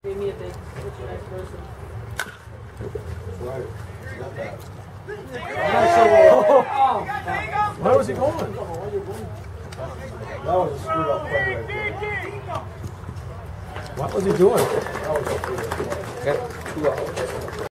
Give me a big. What's your next person? Right. Got that. Where was he going? That was a screwed up play right there. What was he doing? That was a screwed up play. Got 2 outs.